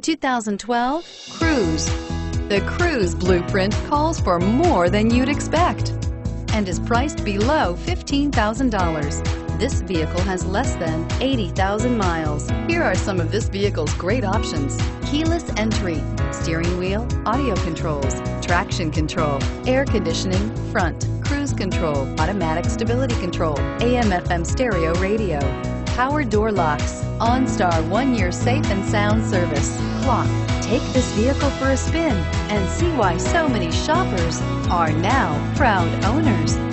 2012 Cruze. The Cruze blueprint calls for more than you'd expect and is priced below $15,000. This vehicle has less than 80,000 miles. Here are some of this vehicle's great options: keyless entry, steering wheel audio controls, traction control, air conditioning, front, cruise control, automatic stability control, AM/FM stereo radio, power door locks, OnStar 1-year safe and sound service, clock. Take this vehicle for a spin and see why so many shoppers are now proud owners.